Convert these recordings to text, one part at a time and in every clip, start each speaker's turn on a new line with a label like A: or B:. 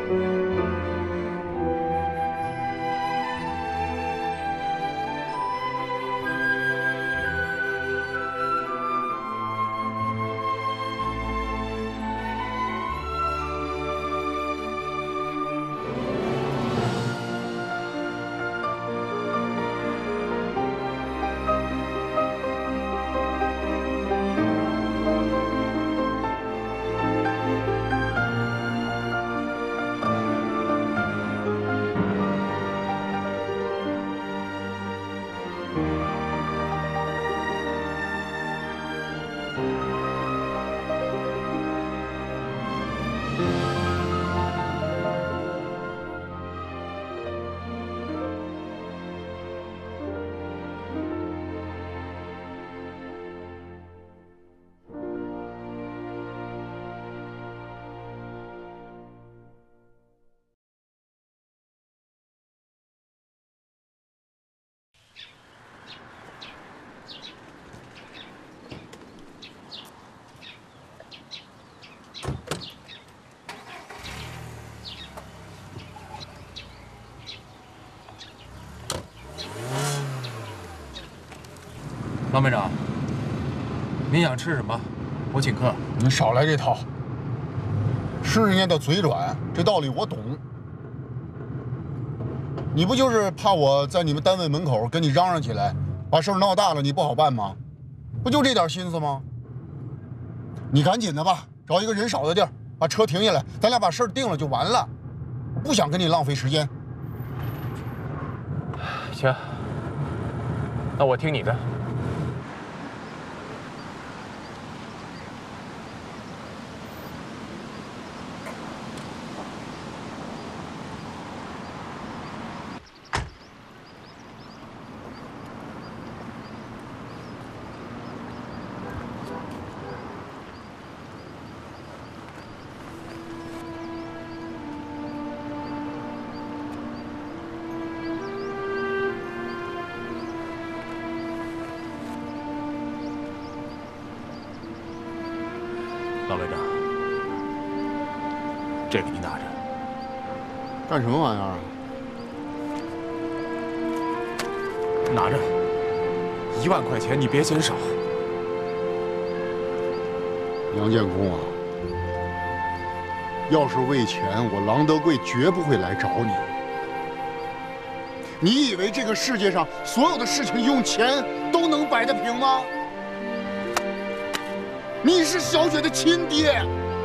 A: 王班长，您想吃什么？我请客。
B: 你少来这套。是人家的嘴软，这道理我懂。你不就是怕我在你们单位门口跟你嚷嚷起来，把事儿闹大了，你不好办吗？不就这点心思吗？你赶紧的吧，找一个人少的地儿，把车停下来，咱俩把事儿定了就完了。不想跟你浪费时间。
A: 行，那我听你的。 老班长，这个你拿着。
B: 干什么玩意儿啊？
A: 拿着，1万块钱，你别嫌少。
B: 杨建功啊，要是为钱，我郎德贵绝不会来找你。你以为这个世界上所有的事情用钱都能摆得平吗？ 你是小雪的亲爹，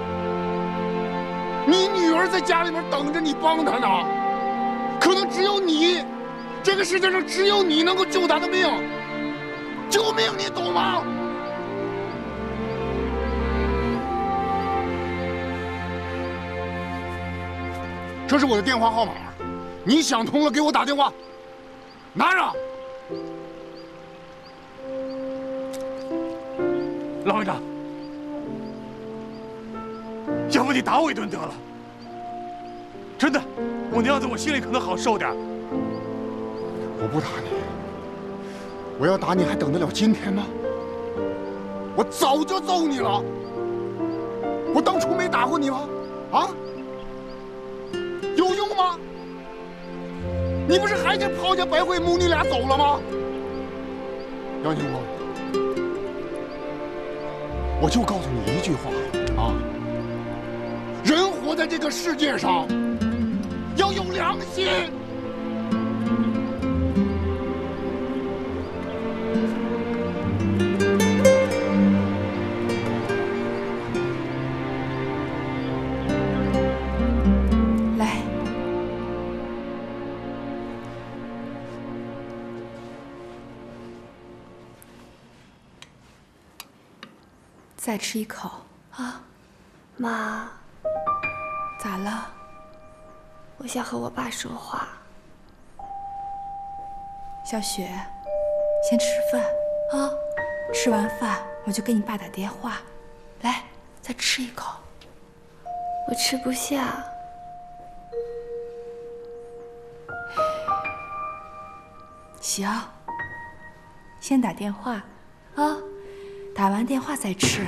B: 你女儿在家里面等着你帮她呢，可能只有你，这个世界上只有你能够救她的命，救命，你懂吗？这是我的电话号码，你想通了给我打电话，拿着。
A: 老班长。 要不你打我一顿得了。真的，我那样子我心里可能好受点。
B: 我不打你，我要打你还等得了今天吗？我早就揍你了。我当初没打过你吗？啊？有用吗？你不是还跟抛家白慧母女俩走了吗？杨庆国，我就告诉你一句话啊。 人活在这个世界上，要有良心。
C: 来，再吃一口啊，
D: 妈。
C: 咋了？
D: 我想和我爸说话。
C: 小雪，先吃饭啊，吃完饭我就给你爸打电话。来，再吃一口。
D: 我吃不下。
C: 行，先打电话啊，打完电话再吃。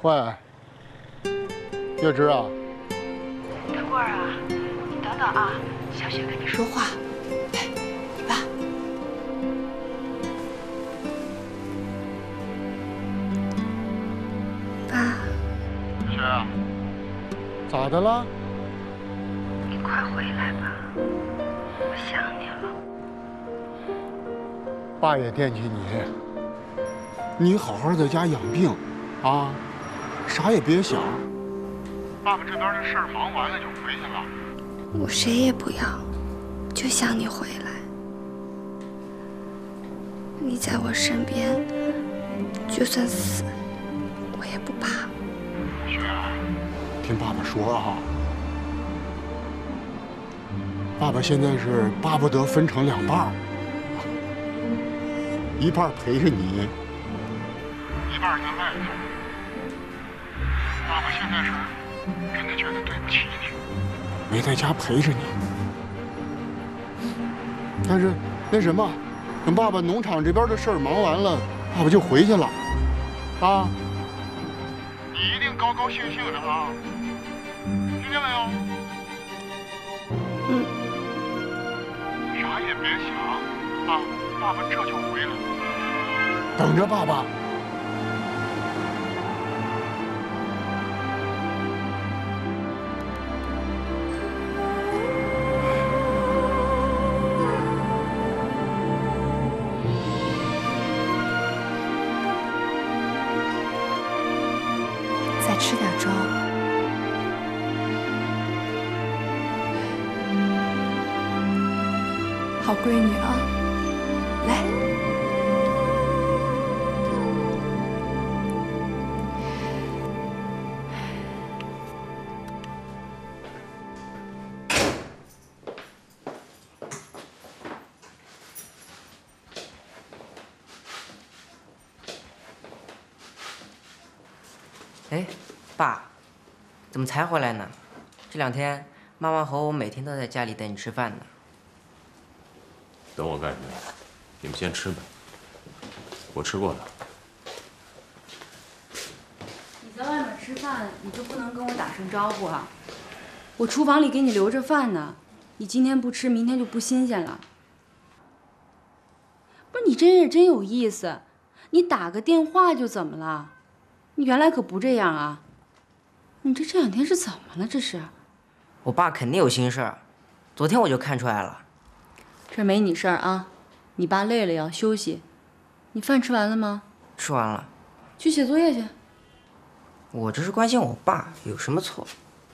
B: 喂，月芝啊，
C: 大贵儿啊，你等等啊，小雪跟你说话。来，你爸。
D: 爸，
B: 雪啊，咋的了？
C: 你快回来吧，我想你了。
B: 爸也惦记你，你好好在家养病，啊，啥也别想。爸爸这边的事儿忙完了就回去了。
D: 我谁也不要，就想你回来。你在我身边，就算死，我也不怕。
B: 雪，听爸爸说啊，爸爸现在是巴不得分成2半，一半陪着你，一半在外头。爸爸现在是真的觉得对不起你，没在家陪着你。但是那什么，等爸爸农场这边的事儿忙完了，爸爸就回去了，啊。你一定高高兴兴的啊，听见没有？
D: 嗯。
B: 啥也别想啊，爸爸这就回来，等着爸爸。
C: 再吃点粥。好闺女啊，来。
E: 哎，爸，怎么才回来呢？这2天，妈妈和我每天都在家里等你吃饭呢。
F: 等我干什么呀？你们先吃吧，我吃过了。
G: 你在外面吃饭，你就不能跟我打声招呼啊？我厨房里给你留着饭呢，你今天不吃，明天就不新鲜了。不是你真是真有意思，你打个电话就怎么了？你原来可不这样啊！你这2天是怎么了？这是？
E: 我爸肯定有心事儿，昨天我就看出来了。
G: 这没你事儿啊，你爸累了要休息。你饭吃完了吗？
E: 吃完了。
G: 去写作业去。
E: 我这是关心我爸，有什么错？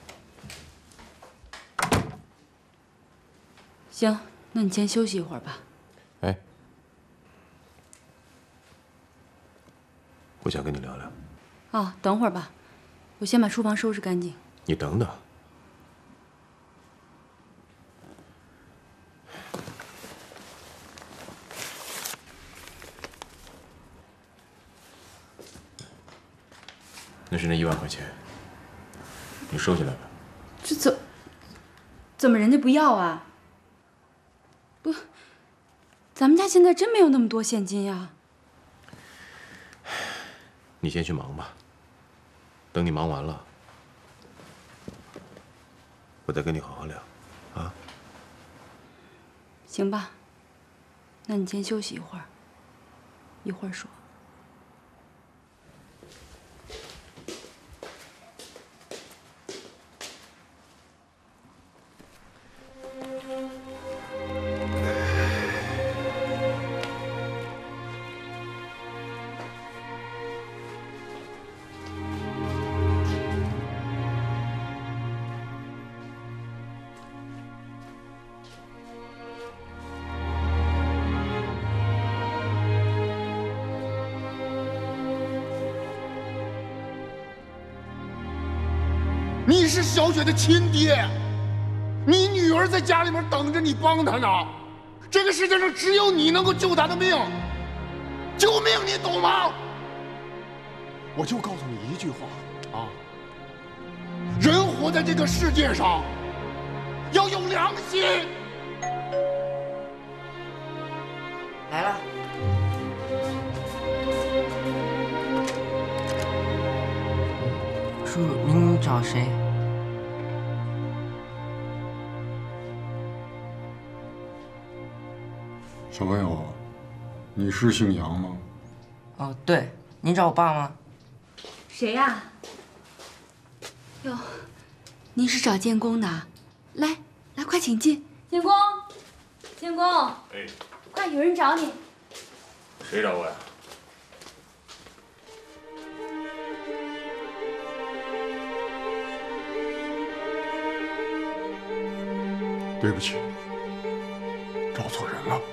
G: 行，那你先休息一会儿吧。
F: 哎，我想跟你聊聊。
G: 哦，等会儿吧，我先把厨房收拾干净。
F: 你等等。那是那1万块钱，你收起来吧。
G: 这怎么人家不要啊？不，咱们家现在真没有那么多现金呀。
F: 你先去忙吧，等你忙完了，我再跟你好好聊，啊？
G: 行吧，那你先休息一会儿，一会儿说。
B: 你是小雪的亲爹，你女儿在家里面等着你帮她呢。这个世界上只有你能够救她的命，救命，你懂吗？我就告诉你一句话啊，人活在这个世界上要有良心。
E: 来了。 找谁？
B: 小朋友，你是姓杨吗？
E: 哦，对，您找我爸吗？
G: 谁呀？哟，您是找监工的？来，快请进。监工，
F: 哎，
G: 快，有人找你。
F: 谁找我呀？
B: 对不起，找错人了。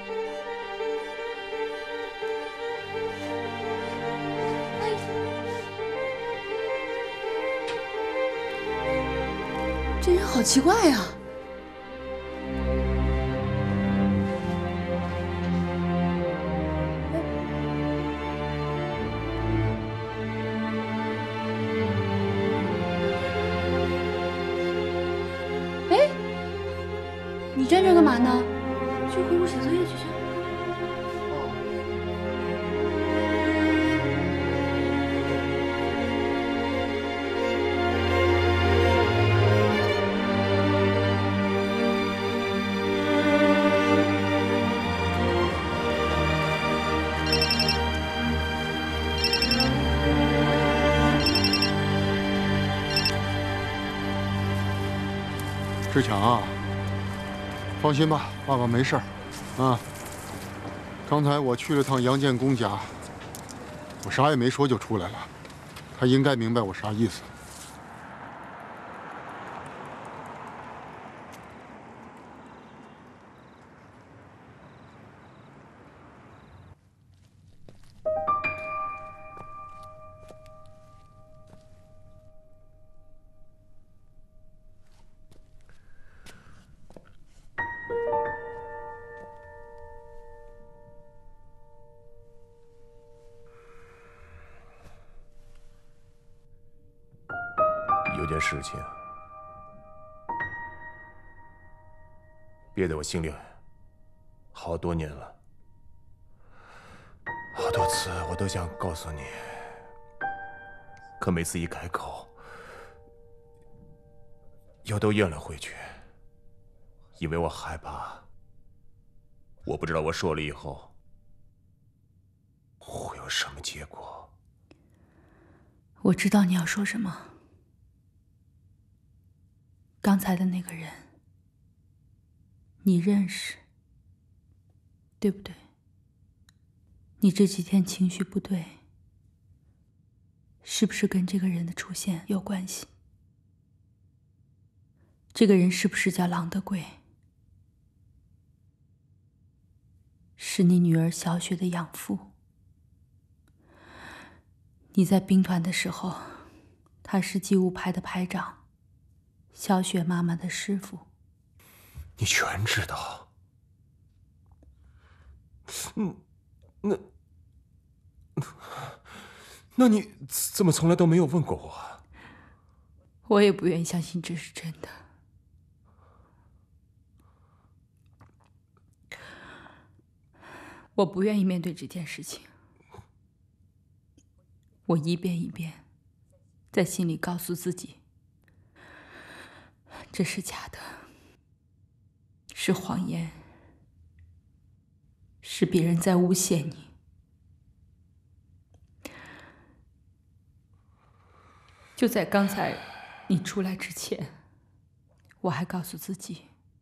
G: 这人好奇怪呀。哎，你站这干嘛呢？去回屋写作业去。
B: 志强啊，放心吧，爸爸没事儿，啊。刚才我去了趟杨建功家，我啥也没说就出来了，他应该明白我啥意思。
F: 有件事情憋在我心里好多年了，好多次我都想告诉你，可每次一开口，又都咽了回去，因为我害怕。我不知道我说了以后会有什么结果。
C: 我知道你要说什么。刚才的那个人，你认识，对不对？你这几天情绪不对，是不是跟这个人的出现有关系？这个人是不是叫郎德贵？是你女儿小雪的养父。你在兵团的时候，他是机务排的排长，小雪妈妈的师傅。
F: 你全知道？那你怎么从来都没有问过我？
C: 我也不愿意相信这是真的。我不愿意面对这件事情。我一遍一遍在心里告诉自己，这是假的，是谎言，是别人在诬陷你。就在刚才你出来之前，我还告诉自己，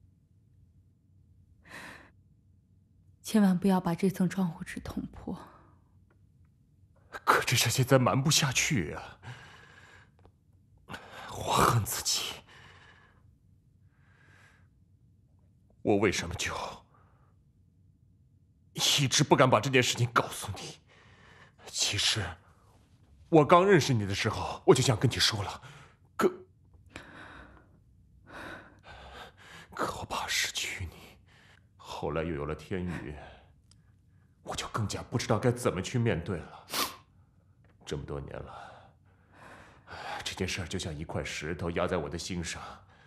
C: 千万不要把这层窗户纸捅破。
F: 可这现在瞒不下去啊！我恨自己，我为什么就一直不敢把这件事情告诉你？其实，我刚认识你的时候，我就想跟你说了，可我怕失去你。后来又有了天宇，我就更加不知道该怎么去面对了。这么多年了，这件事就像一块石头压在我的心上，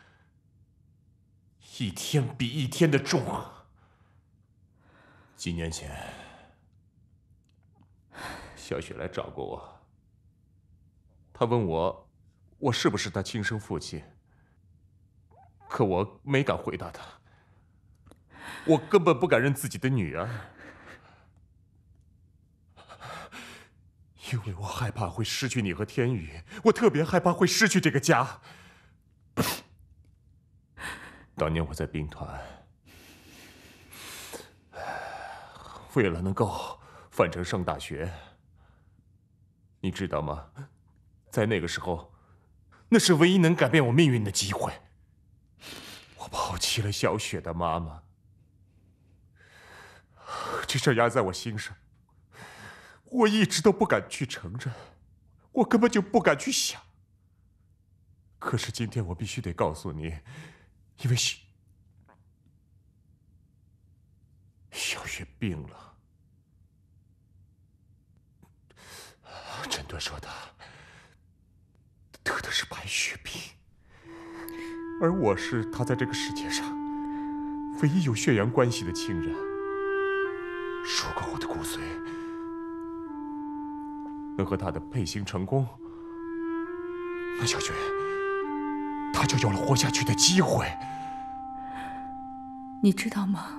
F: 一天比一天的重。几年前，小雪来找过我，她问我我是不是他亲生父亲，可我没敢回答他。我根本不敢认自己的女儿，因为我害怕会失去你和天宇，我特别害怕会失去这个家。当年我在兵团，为了能够范成上大学，你知道吗？在那个时候，那是唯一能改变我命运的机会。我抛弃了小雪的妈妈，这事压在我心上，我一直都不敢去承认，我根本就不敢去想。可是今天我必须得告诉你，因为小雪病了，诊断说她得的是白血病，而我是她在这个世界上唯一有血缘关系的亲人。如果我的骨髓能和她的配型成功，那小雪她就有了活下去的机会。
C: 你知道吗？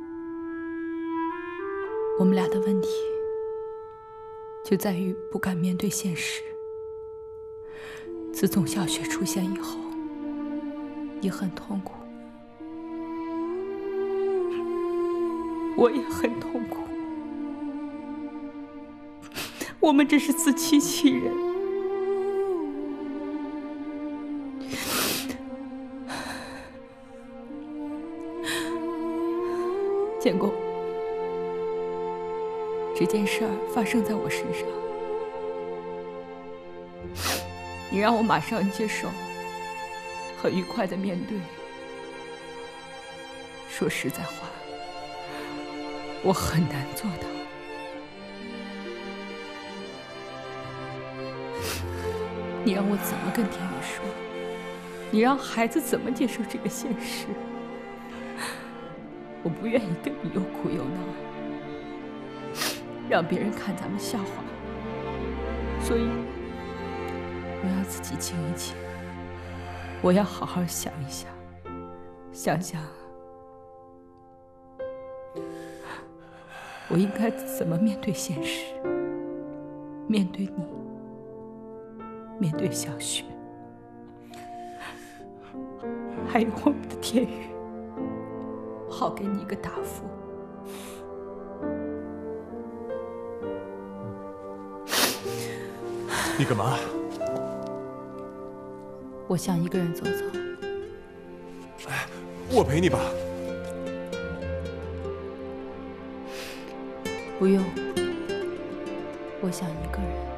C: 我们俩的问题就在于不敢面对现实。自从小雪出现以后，你很痛苦，我也很痛苦。我们只是自欺欺人。建功，这件事儿发生在我身上，你让我马上接受，很愉快的面对。说实在话，我很难做到。你让我怎么跟天宇说？你让孩子怎么接受这个现实？我不愿意跟你又哭又闹，让别人看咱们笑话，所以我要自己静一静，我要好好想一想，想想我应该怎么面对现实，面对你，面对小雪，还有我们的天宇，好给你一个答复。
F: 你干嘛？
C: 我想一个人走走。
F: 我陪你吧。
C: 不用，我想一个人。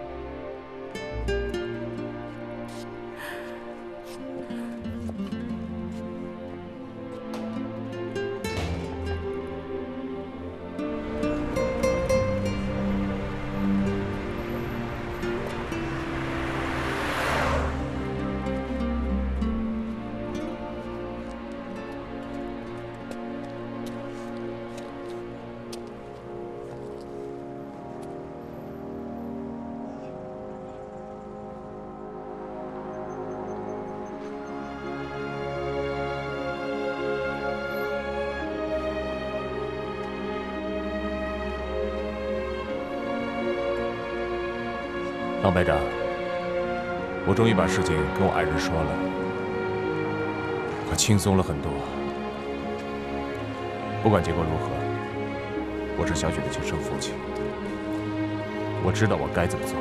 F: 郎排长，我终于把事情跟我爱人说了，我轻松了很多。不管结果如何，我是小雪的亲生父亲，我知道我该怎么做。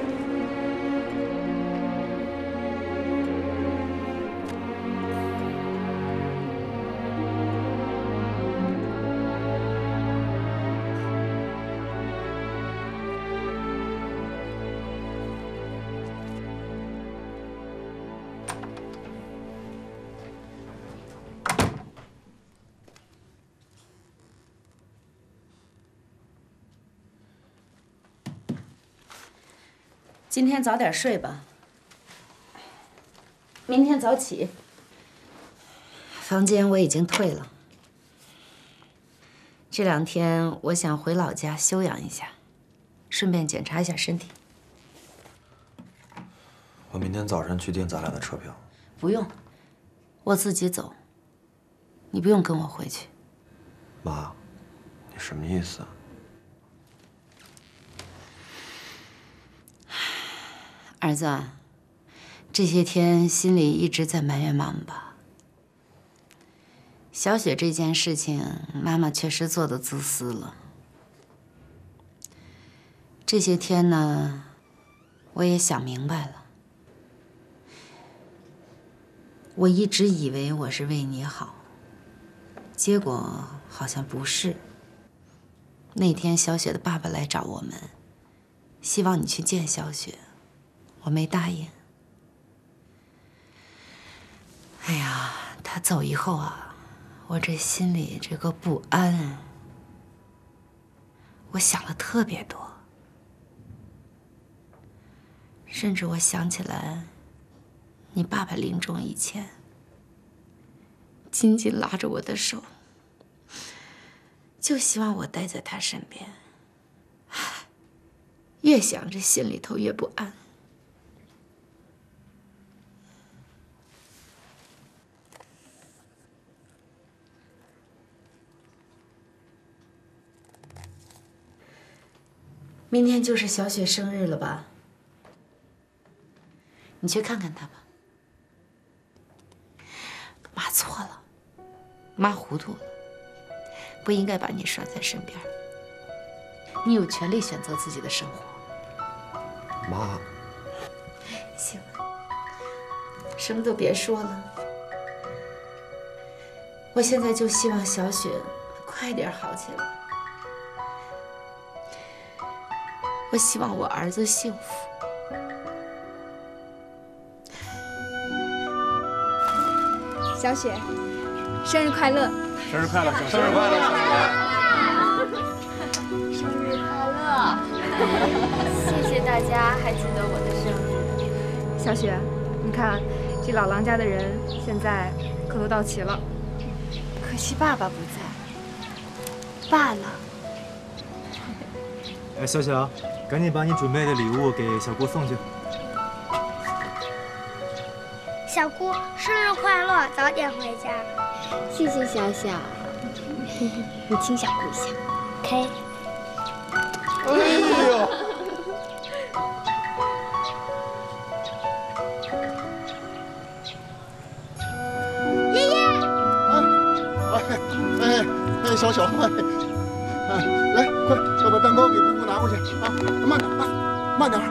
H: 今天早点睡吧，明天早起。
D: 房间我已经退了，这2天我想回老家休养一下，顺便检查一下身体。
I: 我明天早上去订咱俩的车票。
H: 不用，我自己走。你不用跟我回去。
I: 妈，你什么意思啊？
H: 儿子，这些天心里一直在埋怨妈妈吧？小雪这件事情，妈妈确实做得自私了。这些天呢，我也想明白了。我一直以为我是为你好，结果好像不是。那天小雪的爸爸来找我们，希望你去见小雪，我没答应。哎呀，他走以后啊，我这心里这个不安，我想了特别多。甚至我想起来，你爸爸临终以前，紧紧拉着我的手，就希望我待在他身边。越想这心里头越不安。明天就是小雪生日了吧？你去看看她吧。妈错了，妈糊涂了，不应该把你拴在身边。你有权利选择自己的生活。
I: 妈，
H: 行了，什么都别说了。我现在就希望小雪快点好起来。我希望我儿子幸福。
D: 小雪，生日快乐！
A: 生日快乐！
B: 生日快乐！
D: 生日快乐！谢谢大家还记得我的生日。
J: 小雪，你看这老狼家的人现在可都到齐了，
D: 可惜爸爸不在。爸呢？
K: 哎，小小，赶紧把你准备的礼物给小姑送去。
L: 小姑，生日快乐，早点回家。
D: 谢谢小小，你亲小姑一下。OK。
B: 哎呦！
L: 爷爷！
B: 哎，小小，来，快要把蛋糕给姑姑拿过去啊！慢点，慢点。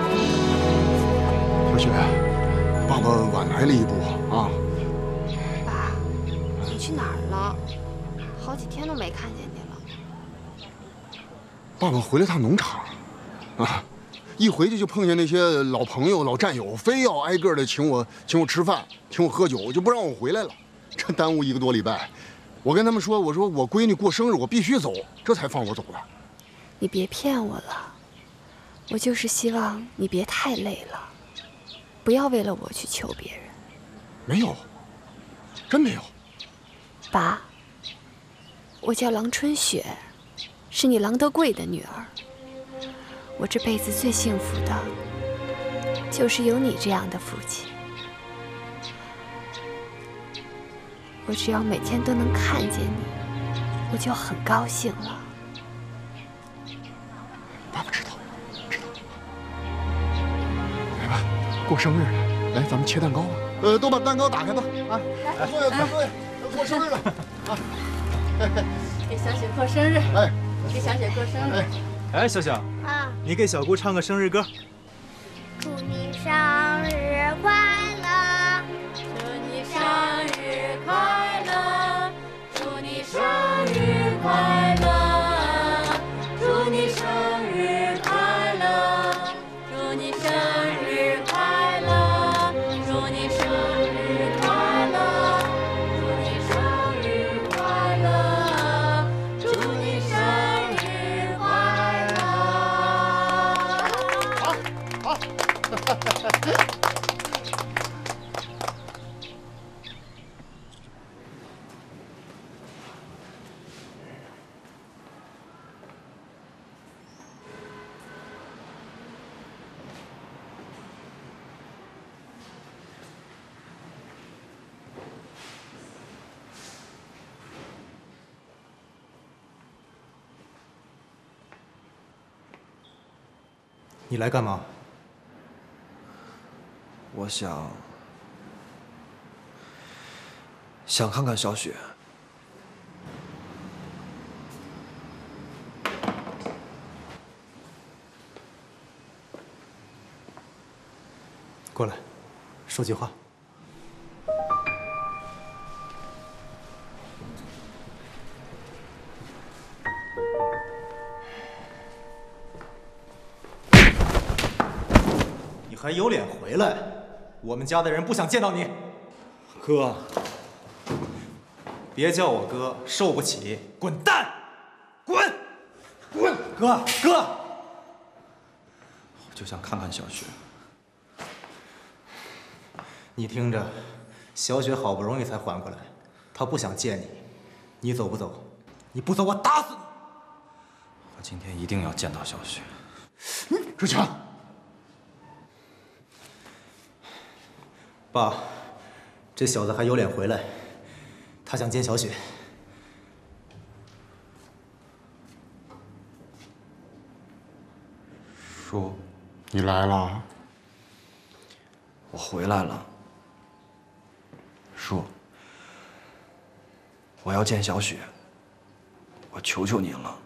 B: 小雪，爸爸晚来了一步啊。
D: 爸，你去哪儿了？好几天都没看见你了。
B: 爸爸回了趟农场，啊，一回去就碰见那些老朋友、老战友，非要挨个的请我吃饭，请我喝酒，就不让我回来了，这耽误1个多礼拜。我跟他们说，我说我闺女过生日，我必须走，这才放我走的。
D: 你别骗我了，我就是希望你别太累了，不要为了我去求别人。
B: 没有，真没有。
D: 爸，我叫郎春雪，是你郎德贵的女儿。我这辈子最幸福的，就是有你这样的父亲。我只要每天都能看见你，我就很高兴了。
B: 爸爸知道。来吧，过生日了，来，咱们切蛋糕吧。都把蛋糕打开吧，啊，坐下，过生日了，啊，
H: 给小雪过生日，
B: 哎，
H: 给小雪过生日。
K: 哎，小小
L: 啊，
K: 你给小姑唱个生日歌。
L: 祝你生日快乐，祝你生日快乐，祝你生日快乐，祝你生日快乐，祝你生日快乐，祝你生日快乐，祝你生日快乐，祝你生日快乐。好。
K: 你来干嘛？
I: 我想看看小雪。
K: 过来，说句话。你还有脸回来？我们家的人不想见到你。哥，别叫我哥，受不起，滚蛋！滚！滚！哥，
I: 我就想看看小雪。
K: 你听着，小雪好不容易才缓过来，她不想见你，你走不走？你不走，我打死你！
I: 我今天一定要见到小雪。
B: 志强，
K: 爸，这小子还有脸回来？他想见小雪。
I: 叔，
B: 你来了。
I: 我回来了。叔，我要见小雪，我求求您了，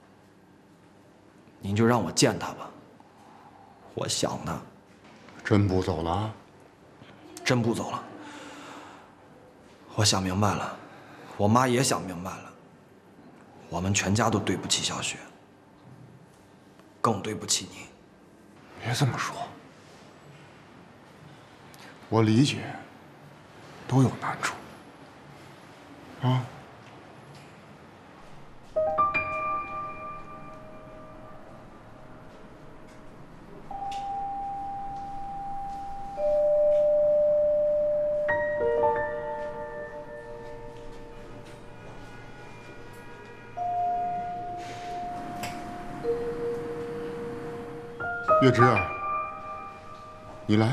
I: 您就让我见她吧。我想她。
B: 真不走了？
I: 真不走了。我想明白了，我妈也想明白了，我们全家都对不起小雪，更对不起你。
B: 别这么说，我理解，都有难处啊。月枝，你来。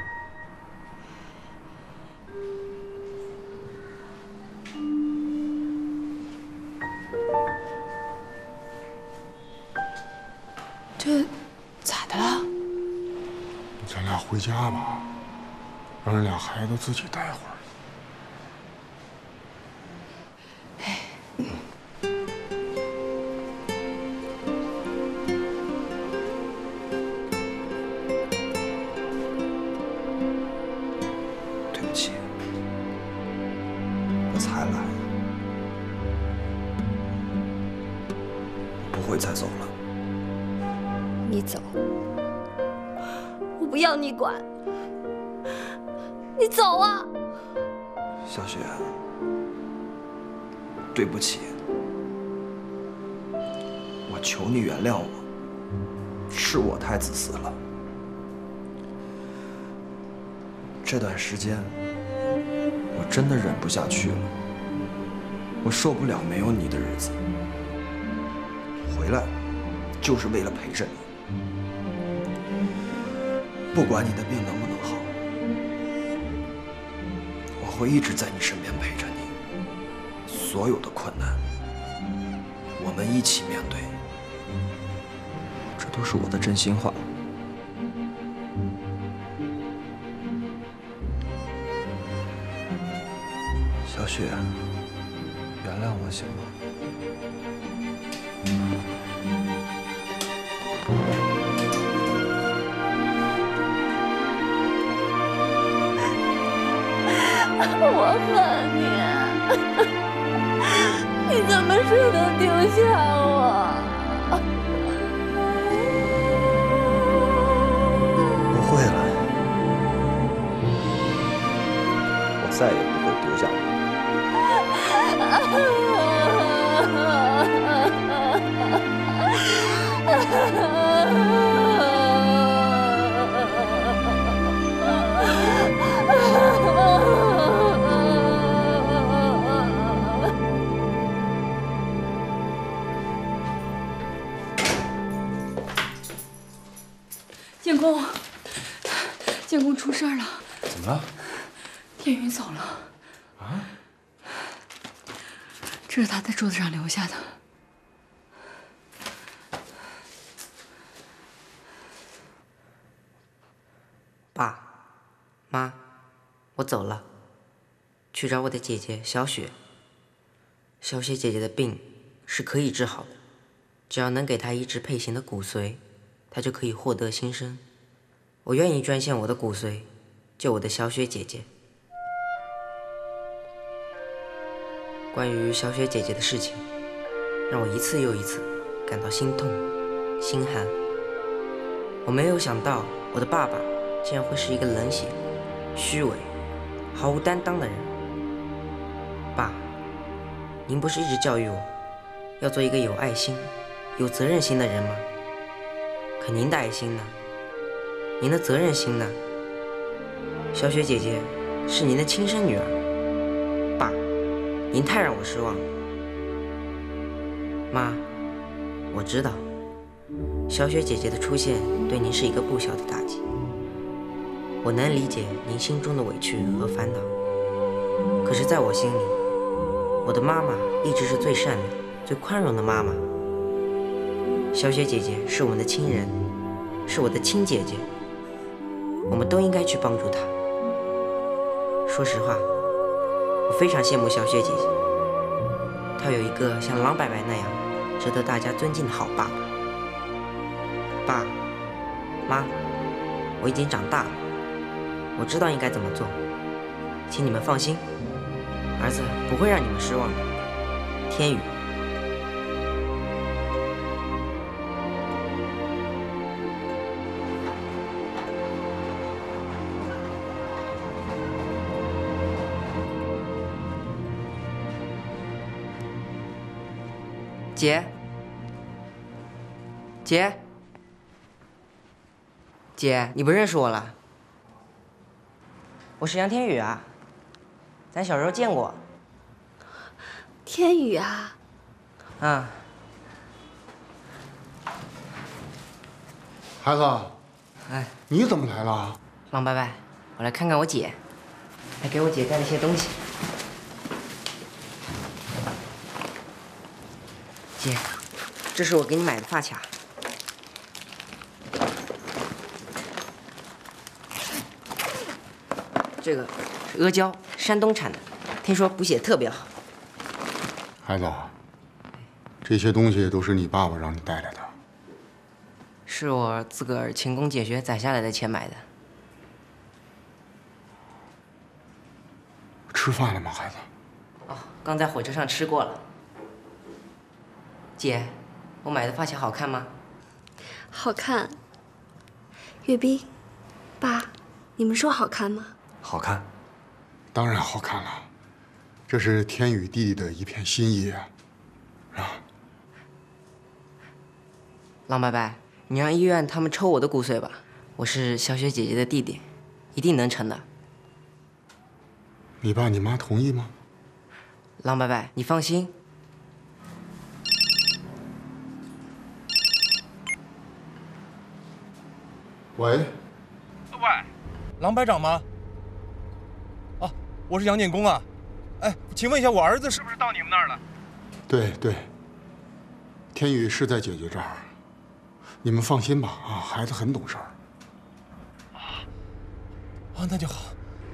C: 这咋的了？
B: 咱俩回家吧，让人俩孩子自己待会儿。
I: 对不起，我才来，我不会再走了。
D: 你走，我不要你管。你走啊！
I: 小雪，对不起，我求你原谅我，是我太自私了。这段时间，我真的忍不下去了，我受不了没有你的日子。回来，就是为了陪着你。不管你的病能不能好，我会一直在你身边陪着你。所有的困难，我们一起面对。这都是我的真心话。小雪，原谅我行吗？
L: 我恨你，你怎么舍得丢下我？
I: 不会了，我再也不会丢下你。
C: 建功出事了！
F: 怎么了？
C: 天云走了。
F: 啊？
C: 这是他在桌子上留下的。
E: 妈，我走了，去找我的姐姐小雪。小雪姐姐的病是可以治好的，只要能给她移植配型的骨髓，她就可以获得新生。我愿意捐献我的骨髓，救我的小雪姐姐。关于小雪姐姐的事情，让我一次又一次感到心痛、心寒。我没有想到，我的爸爸竟然会是一个冷血、虚伪、毫无担当的人。爸，您不是一直教育我，要做一个有爱心、有责任心的人吗？可您的爱心呢？您的责任心呢？小雪姐姐是您的亲生女儿，爸，您太让我失望了。妈，我知道，小雪姐姐的出现对您是一个不小的打击，我能理解您心中的委屈和烦恼。可是，在我心里，我的妈妈一直是最善良、最宽容的妈妈。小雪姐姐是我们的亲人，是我的亲姐姐，我们都应该去帮助她。说实话，我非常羡慕小雪姐姐，她有一个像郎伯伯那样值得大家尊敬的好爸爸。爸妈，我已经长大了，我知道应该怎么做，请你们放心，儿子不会让你们失望的。天宇。姐，姐，你不认识我了？我是杨天宇啊，咱小时候见过。
D: 天宇啊。
E: 啊。
B: 孩子，
E: 哎，
B: 你怎么来了？
E: 郎伯伯，我来看看我姐，还给我姐带了些东西。姐，这是我给你买的发卡。这个是阿胶，山东产的，听说补血特别好。
B: 孩子，这些东西都是你爸爸让你带来的。
E: 是我自个儿勤工俭学攒下来的钱买的。
B: 吃饭了吗，孩子？
E: 哦，刚在火车上吃过了。姐，我买的发卡好看吗？
D: 好看。岳斌，爸，你们说好看吗？
I: 好看，
B: 当然好看了。这是天宇弟弟的一片心意啊！
E: 郎伯伯，你让医院他们抽我的骨髓吧，我是小雪姐姐的弟弟，一定能成的。
B: 你爸你妈同意吗？
E: 郎伯伯，你放心。
B: 喂，
A: 郎排长吗？啊，我是杨建功啊。哎，请问一下，我儿子是不是到你们那儿了？
B: 对，天宇是在姐姐这儿，你们放心吧啊，孩子很懂事儿。
A: 啊，那就好。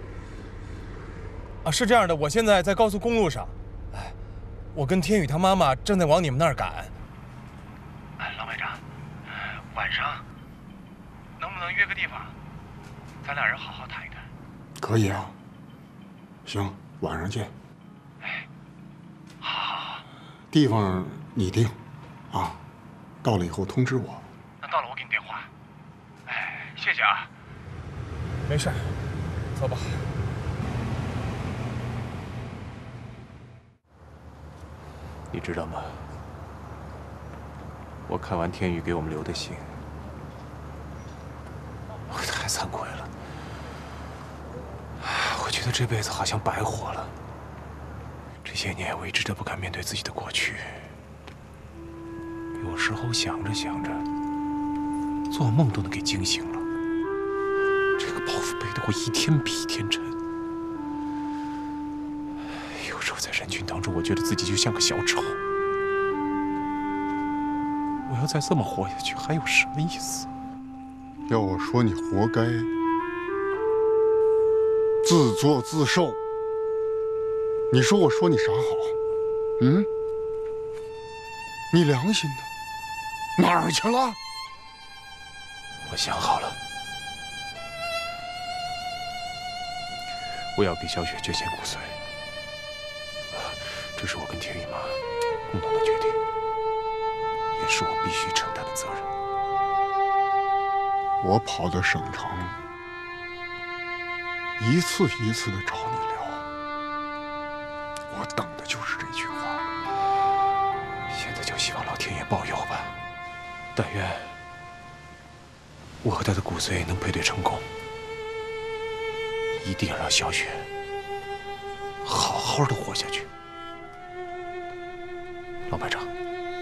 A: 啊，是这样的，我现在在高速公路上，哎，我跟天宇他妈妈正在往你们那儿赶。哎，郎排长，晚上能不能约个地方，咱俩人好好谈一谈？
B: 可以啊。行，晚上见。
A: 哎，好。
B: 地方你定，啊，到了以后通知我。
A: 那到了我给你电话。哎，谢谢啊。没事，走吧。
F: 你知道吗？我看完天宇给我们留的信，我太惭愧了。我觉得这辈子好像白活了。这些年我一直都不敢面对自己的过去，有时候想着想着，做梦都能给惊醒了。这个包袱背得我一天比一天沉。有时候在人群当中，我觉得自己就像个小丑。我要再这么活下去，还有什么意思？
B: 要我说，你活该。 自作自受。你说我说你啥好？嗯？你良心呢？哪儿去了？
F: 我想好了，我要给小雪捐献骨髓，这是我跟天宇妈共同的决定，也是我必须承担的责任。
B: 我跑到省城，一次一次的找你聊，我等的就是这句话。
F: 现在就希望老天爷保佑吧，但愿我和他的骨髓能配对成功，一定让小雪好好的活下去。老排长，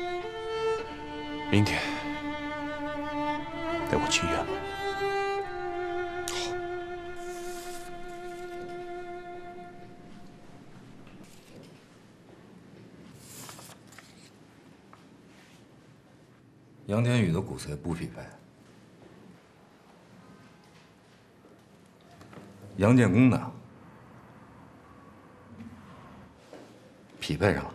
F: 明天带我去医院吧。
M: 杨天宇的骨髓不匹配，杨建功的匹配上了。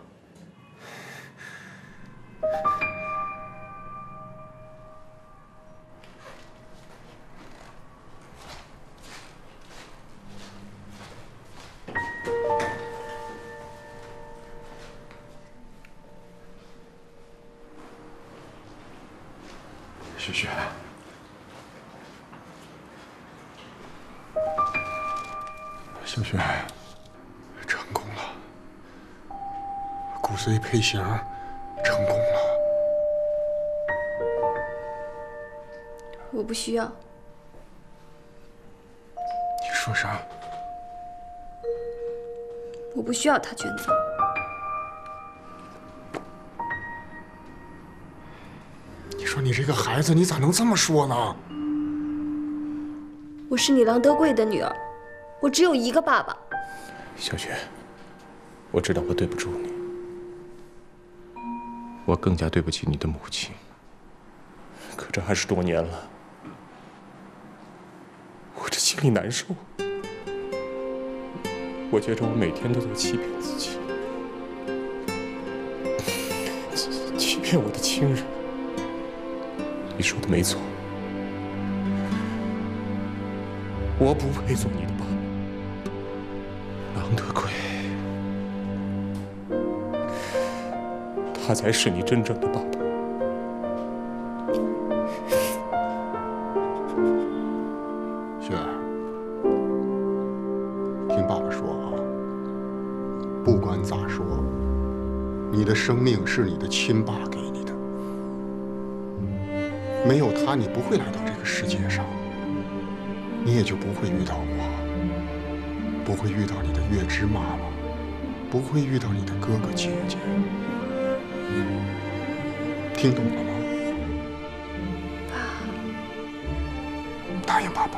B: 雪雪，小雪，成功了，骨髓配型成功了。
D: 我不需要。
B: 你说啥？
D: 我不需要他捐赠。
B: 你说你这个孩子，你咋能这么说呢？
D: 我是你郎德贵的女儿，我只有一个爸爸。
F: 小雪，我知道我对不住你，我更加对不起你的母亲。可这20多年了，我这心里难受。我觉着我每天都在欺骗自己，欺骗我的亲人。你说的没错，我不配做你的爸爸。郎德贵，他才是你真正的爸爸。
B: 雪儿，听爸爸说啊，不管咋说，你的生命是你的亲爸给你的。没有他，你不会来到这个世界上，你也就不会遇到我，不会遇到你的月枝妈妈，不会遇到你的哥哥姐姐。听懂了吗？答应爸爸。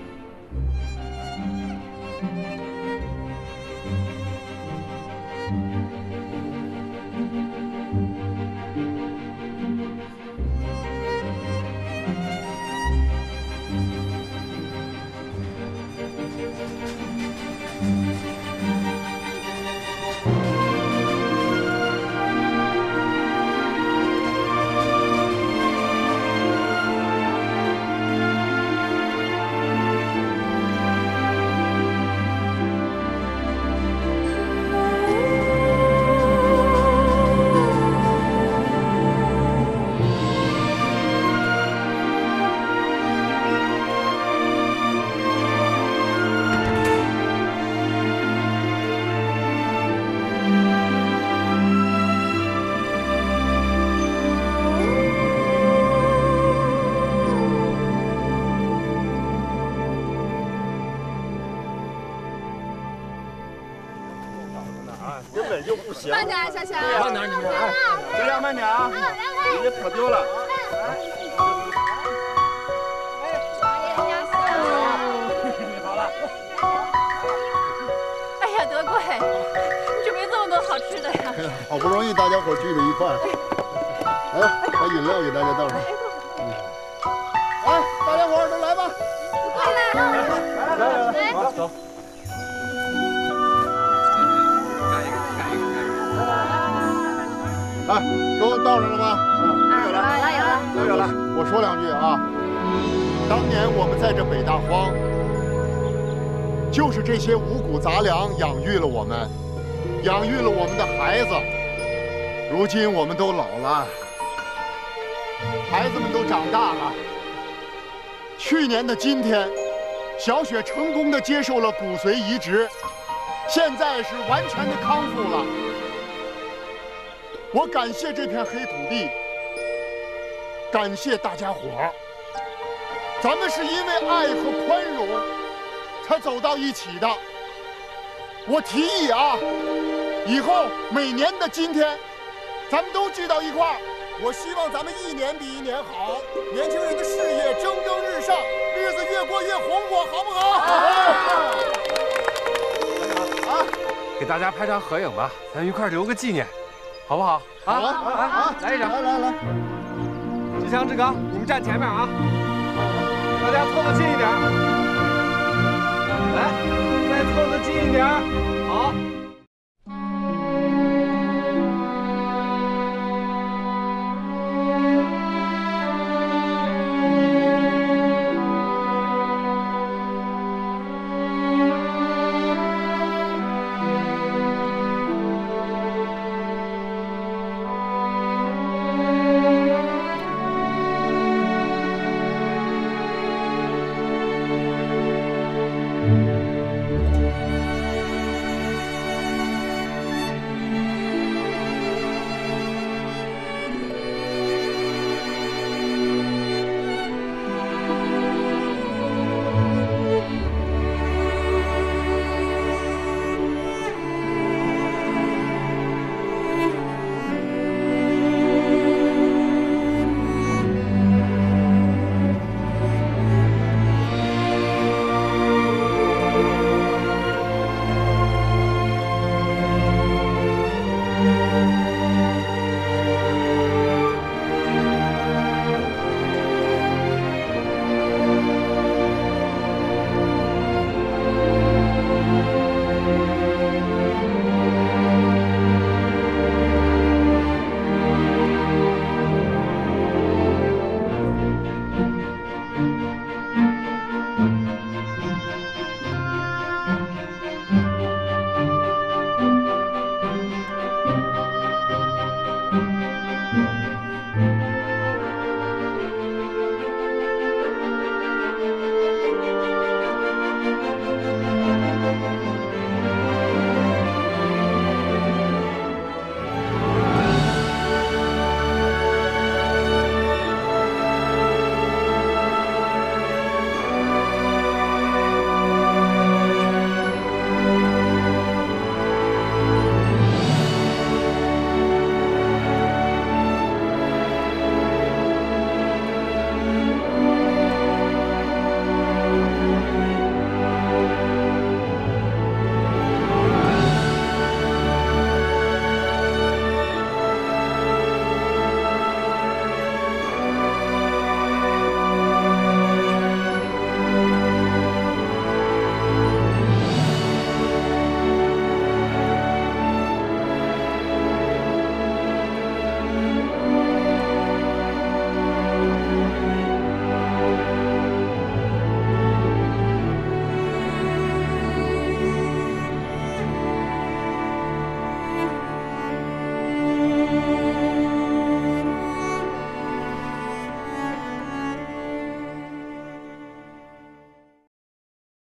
L: 慢点，小小。
N: 慢点，你们哎，小小慢点啊，你这跑丢了。好了。
L: 哎呀，德贵，你准备这么多好吃的呀？
B: 好不容易大家伙聚在一块，来，把饮料给大家倒上。哎，大家伙都来吧。
L: 快来！
N: 来，走。
B: 哎，都到这了吗？
J: 有了。
N: 都有了。
B: 我说两句啊。当年我们在这北大荒，就是这些五谷杂粮养育了我们，养育了我们的孩子。如今我们都老了，孩子们都长大了。去年的今天，小雪成功的接受了骨髓移植，现在是完全的康复了。我感谢这片黑土地，感谢大家伙儿。咱们是因为爱和宽容才走到一起的。我提议啊，以后每年的今天，咱们都聚到一块儿。我希望咱们一年比一年好，年轻人的事业蒸蒸日上，日子越过越红火，好不好？
O: 啊！给大家拍张合影吧，咱一块留个纪念，好不好？
B: 好，
O: 来一张，
B: 来。
O: 志强、志刚，你们站前面啊！大家凑得近一点，来，再凑得近一点。